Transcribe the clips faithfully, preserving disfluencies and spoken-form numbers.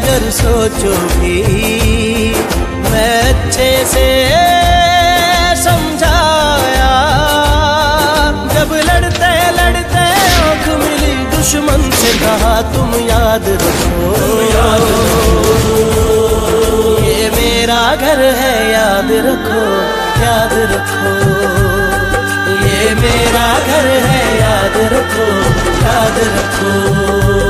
अगर सोचोगी मैं अच्छे से समझाया। जब लड़ते लड़ते आँख मिली दुश्मन से कहा तुम याद रखो, ये मेरा घर है याद रखो, याद रखो, ये मेरा घर है याद रखो, याद रखो।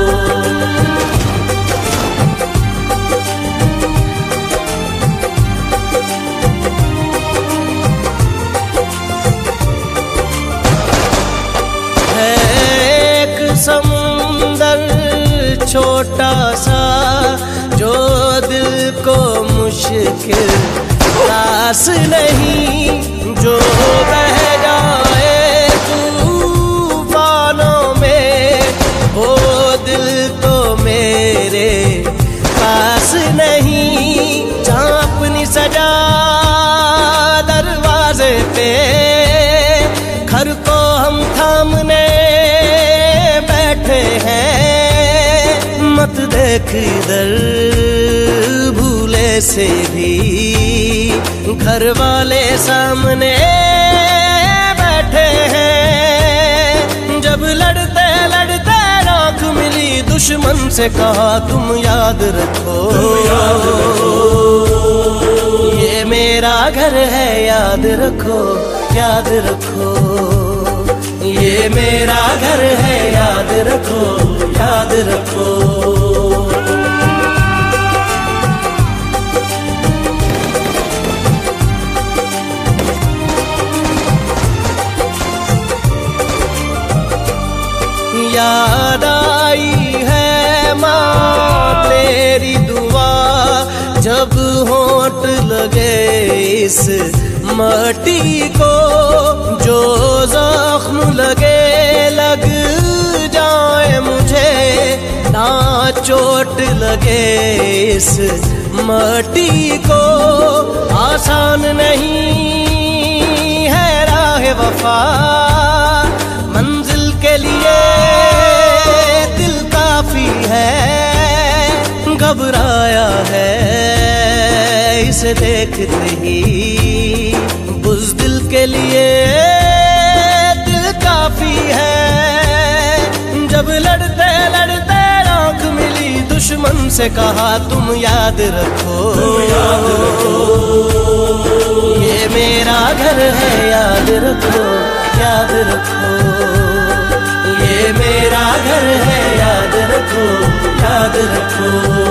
समुंदर छोटा सा जो दिल को मुश्किल रास नहीं, जो बह जाए तूफानों में वो दिल तो मेरे पास नहीं। जहाँ अपनी सजा दरवाजे पे घर को हम थामने हैं, मत देख इधर भूले से भी घर वाले सामने बैठे हैं। जब लड़ते लड़ते आँख मिली दुश्मन से कहा तुम याद रखो, याद रखो, ये मेरा घर है याद रखो, याद रखो, ये मेरा घर है याद रखो, याद रखो। याद आई है माँ तेरी दुआ जब होंठ लगे इस मट्टी को, जो जख्म लगे लग जाए मुझे ना चोट लगे इस मट्टी को। आसान नहीं है राह वफा मंजिल के लिए दिल काफी है, घबराया है इसे देखते ही बुज़दिल के लिए दिल काफी है। जब लड़ते लड़ते आँख मिली दुश्मन से कहा तुम याद रखो, याद रखो, ये मेरा घर है याद रखो, याद रखो, ये मेरा घर है याद रखो, याद रखो।